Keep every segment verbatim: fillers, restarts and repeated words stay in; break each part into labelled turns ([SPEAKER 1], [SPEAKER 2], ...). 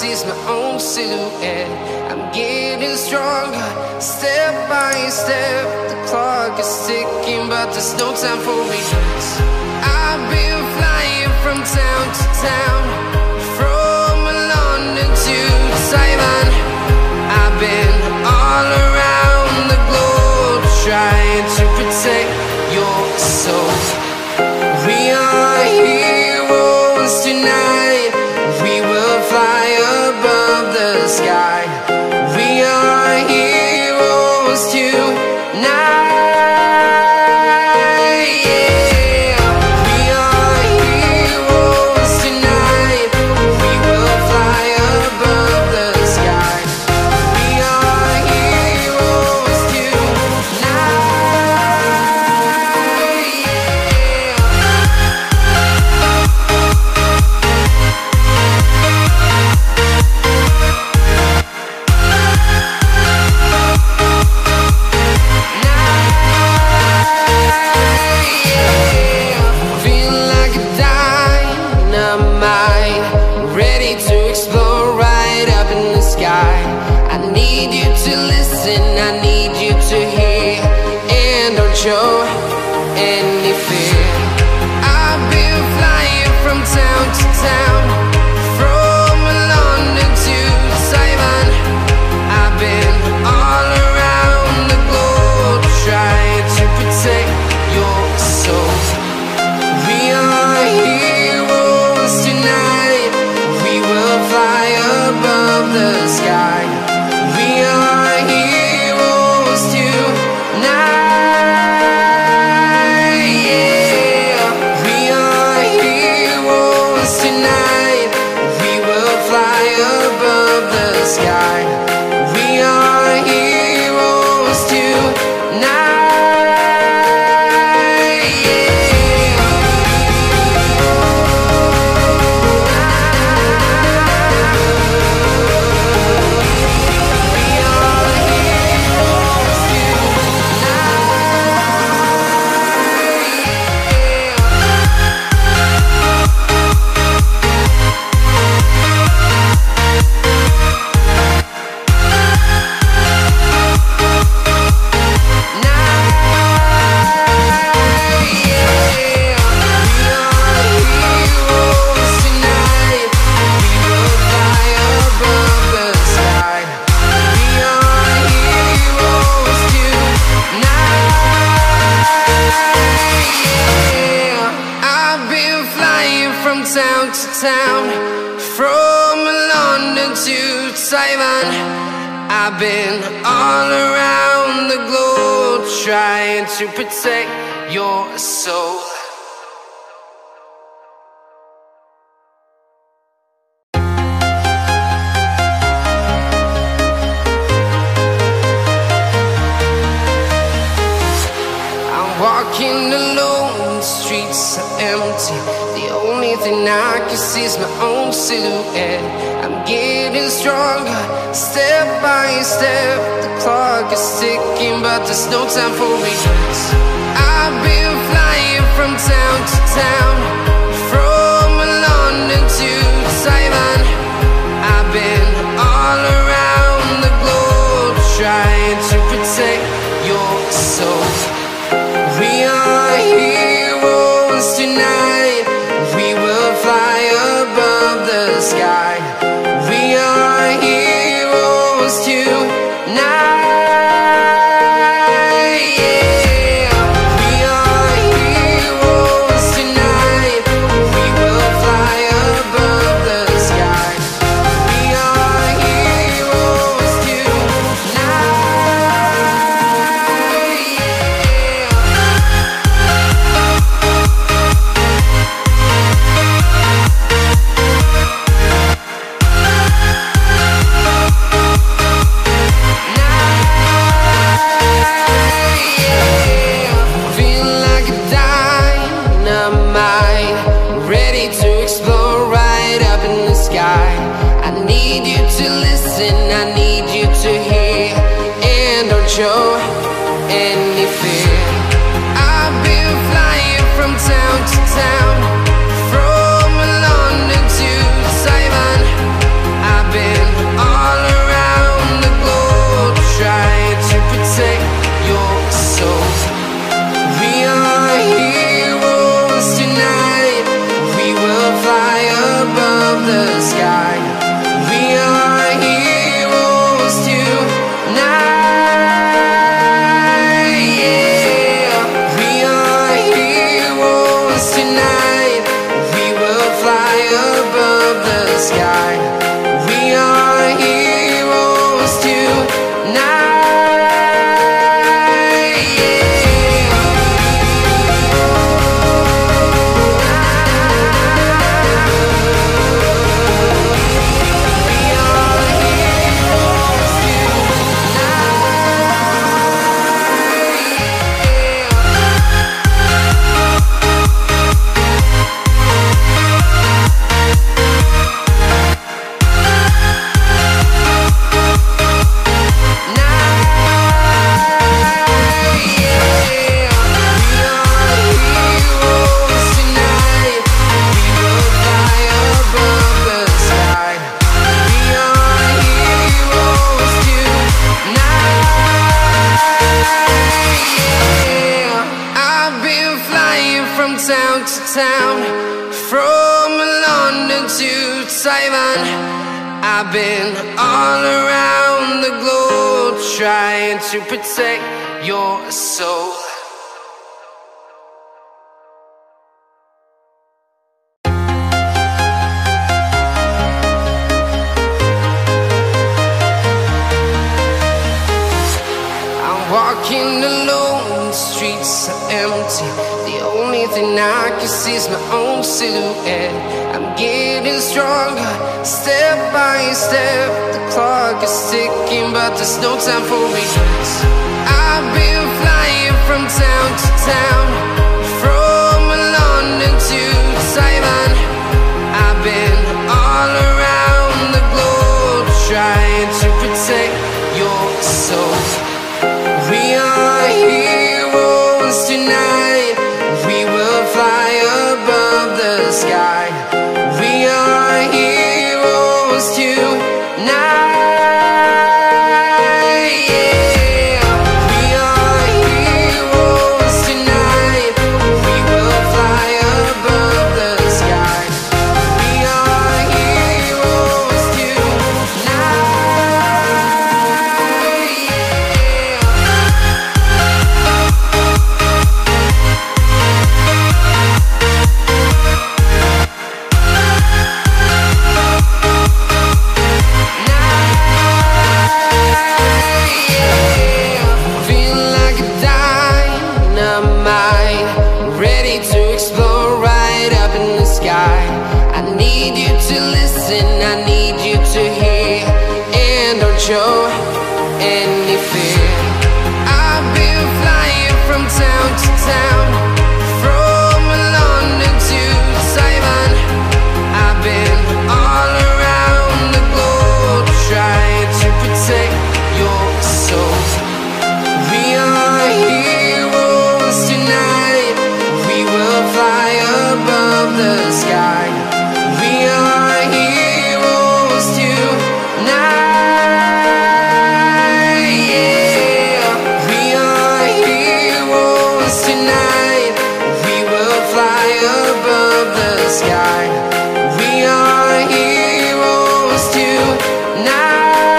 [SPEAKER 1] see's my own silhouette. I'm getting stronger, step by step. The clock is ticking, but there's no time for regrets. I've been flying from town to town, from London to Taiwan. I've been all around the globe, trying to protect your soul. We are heroes tonight. We will fly above the sky. We are heroes tonight. Show any fear. I've been flying from town to town, from London to Taiwan. I've been all around the globe, trying to protect your soul. We are heroes tonight. We will fly above the sky. We are heroes tonight. Sky. We are heroes tonight. Yeah. We are heroes town to town, from London to Taiwan. I've been all around the globe, trying to protect your soul. I'm walking alone, the streets are empty. The only thing I can see is my own silhouette. I'm getting stronger, step by step. The clock is ticking, but there's no time for regrets. I've been flying from town to town, from London to Taiwan. I've been all around the globe, trying to protect your soul. We are heroes tonight. We will fly above the sky. We are heroes tonight. Yeah. We are heroes tonight. We will fly above the sky. We are heroes tonight. I need you to listen, I need you to hear, and don't show any fear. I've been flying from town to town, from London to Taiwan. I've been town to town, from London to Taiwan. I've been all around the globe trying to protect your soul. Walking alone, the streets are empty. The only thing I can see is my own silhouette. I'm getting stronger, step by step. The clock is ticking, but there's no time for regrets. I've been flying from town to town, from London to Taiwan. I've been all around the globe trying to protect your soul. We are heroes tonight. We will fly above the sky. We are heroes tonight. Yeah. We are heroes tonight. We will fly above the sky. We are heroes tonight. I need you to listen, I need you to hear, and don't show any fear. I've been flying from town to town, from London to Taiwan. I've been all around the globe trying to protect your soul. We are heroes tonight. We will fly above the sky. We are heroes tonight. Yeah. We are heroes tonight. We will fly above the sky. We are heroes tonight.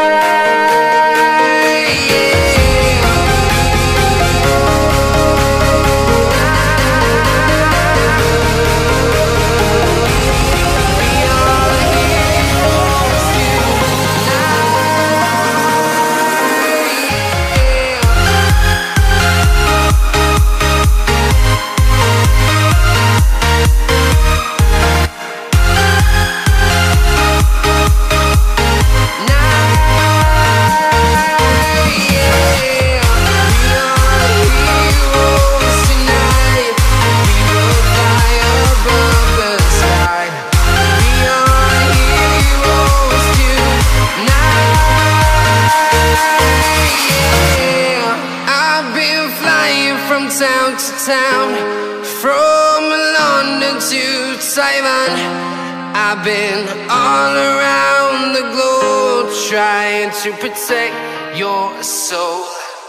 [SPEAKER 1] Town to town, from London to Taiwan. I've been all around the globe trying to protect your soul.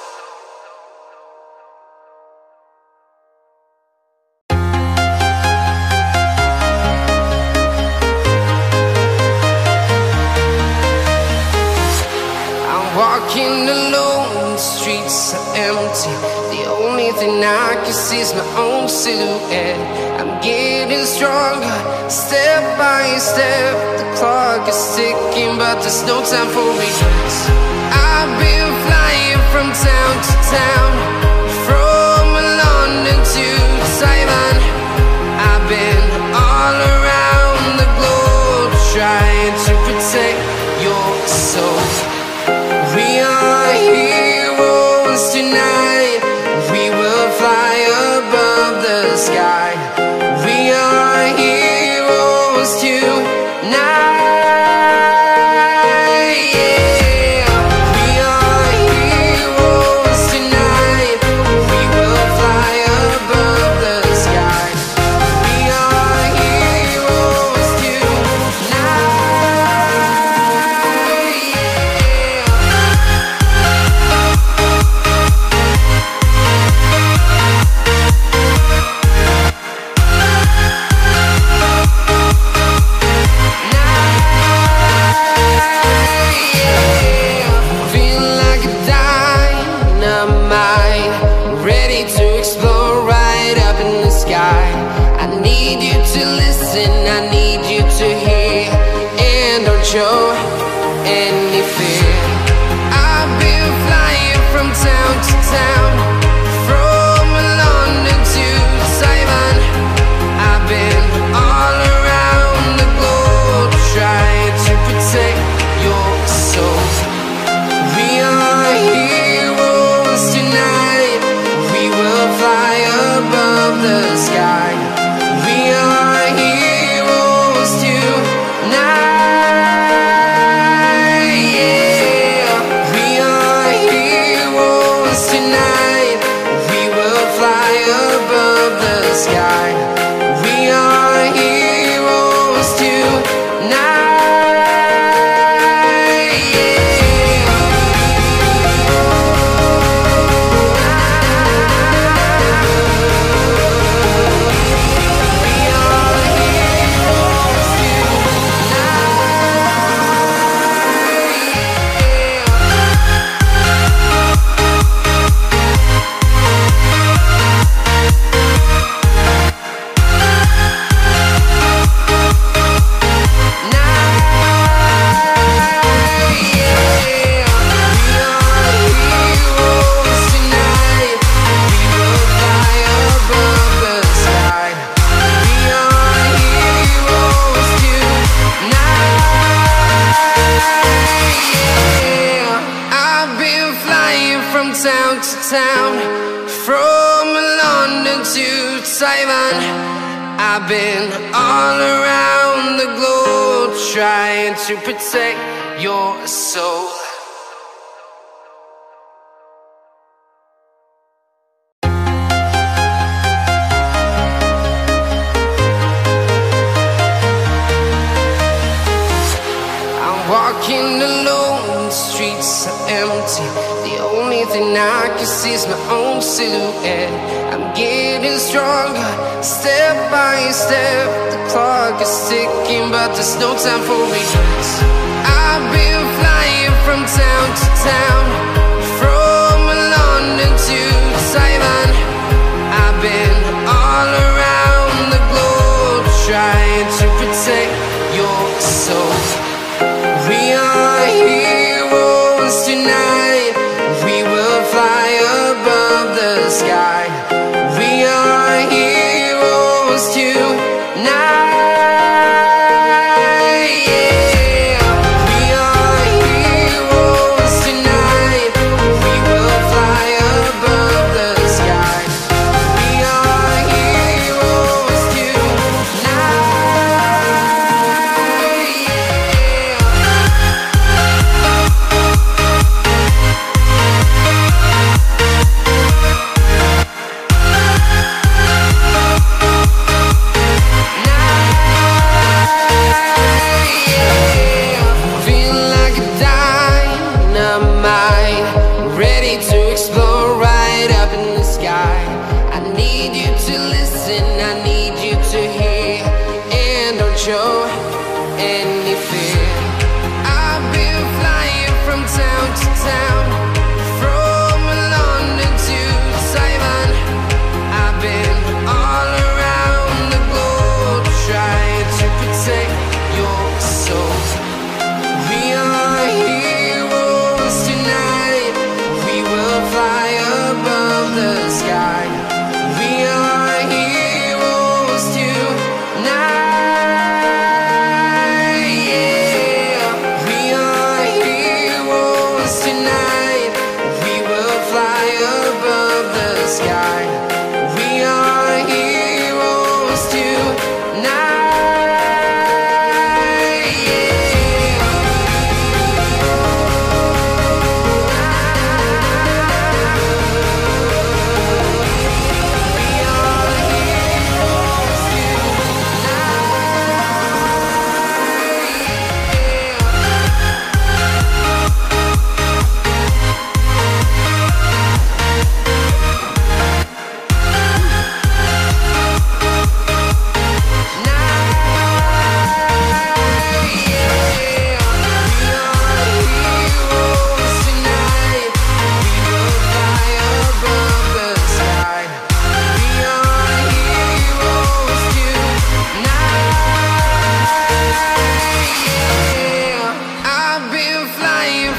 [SPEAKER 1] I'm walking alone, the streets are empty. The only thing I can see is my own silhouette. I'm getting stronger, step by step. The clock is ticking, but there's no time for regrets. I've been flying from town to town, from London to Taiwan. I've been all around the globe trying to protect your soul. We are heroes tonight. We will fly above the sky. We are heroes tonight. Yeah. We are heroes tonight. We will fly above the sky. We are heroes tonight. Yeah. any fear. I've been flying from town to town, from London to Taiwan. I've been all around the globe trying to protect your soul. We are heroes tonight. We will fly above the sky. We are heroes tonight. Yeah. We are heroes tonight. We will fly above the sky. We are heroes tonight. From town to town, from London to Taiwan. I've been all around the globe trying to protect your soul. I'm walking alone, the streets are empty. The only thing I can see is my own silhouette. I'm getting stronger, step by step. The clock is ticking, but there's no time for regrets. I've been flying from town to town, from London to Taiwan. I've been all around the globe trying to protect your soul. We are heroes tonight. We will fly above the sky. We are heroes tonight. Yeah. We are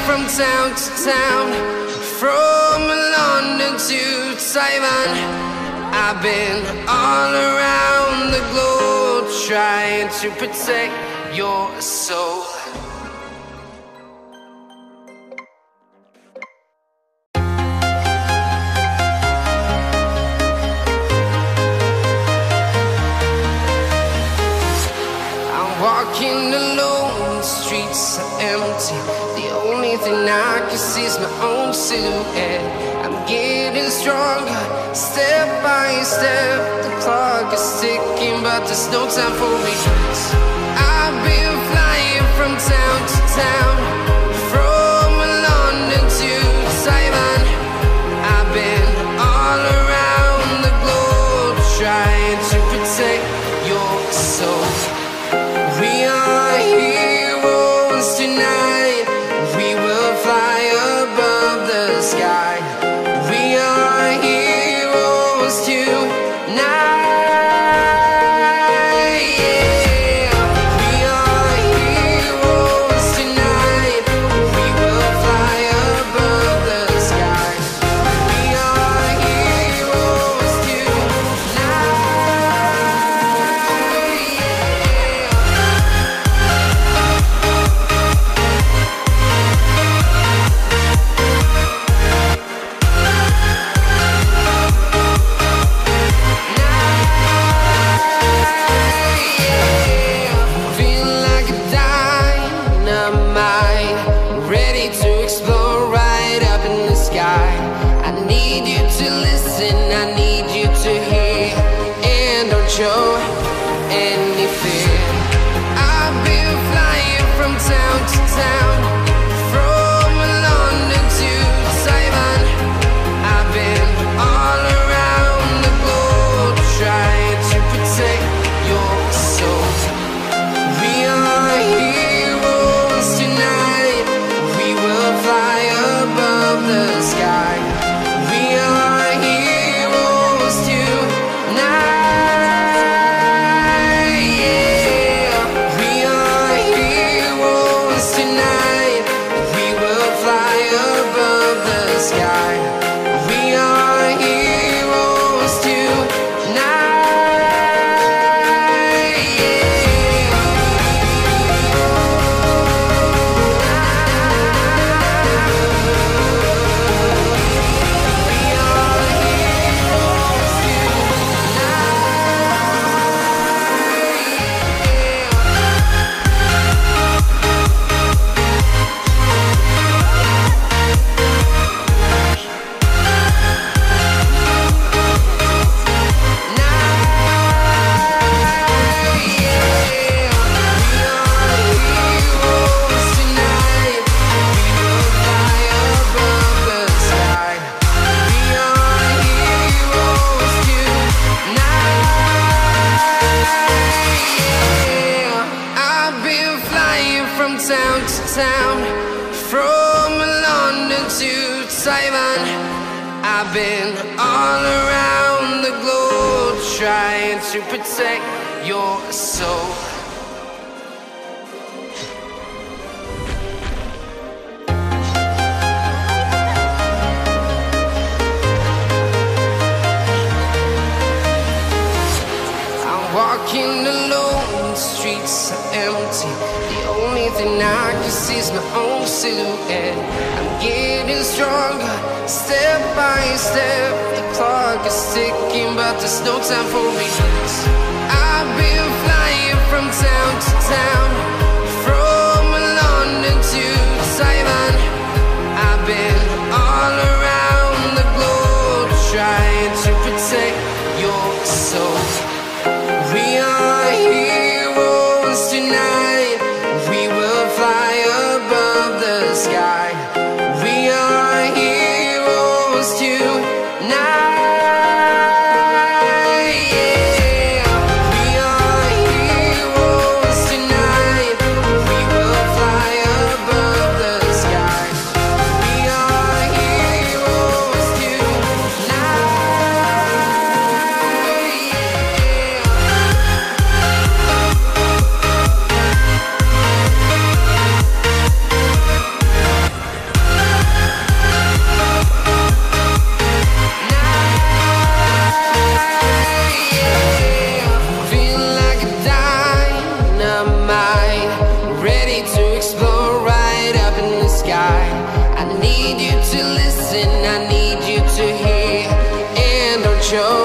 [SPEAKER 1] from town to town, from London to Taiwan. I've been all around the globe trying to protect your soul. Walking alone, the streets are empty. The only thing I can see is my own silhouette. I'm getting stronger, step by step. The clock is ticking, but there's no time for me. I've been flying from town to town, from London to Taiwan. I've been all around the globe trying to protect your soul. We are heroes tonight. We will fly above the sky. We are heroes tonight. Yeah. We are heroes tonight. We will fly above the sky. We are heroes tonight. Show any fear. I've been flying from town to town, from London to Taiwan. I've been all around the globe trying to protect your soul. We are heroes tonight. We will fly above the sky. We are heroes tonight. Town to town, from London to Taiwan. I've been all around the globe trying to protect your soul. I'm walking alone, the streets are empty. The only thing I can see is my own silhouette. I'm getting stronger, step by step. The clock is ticking, but there's no time for me. I've been flying from town to town, from London to Taiwan. I've been all around the globe trying to protect your soul. We are heroes tonight. We will fly above the sky. We are heroes tonight. Yeah. We are heroes tonight. need you to listen, I need you to hear. And don't show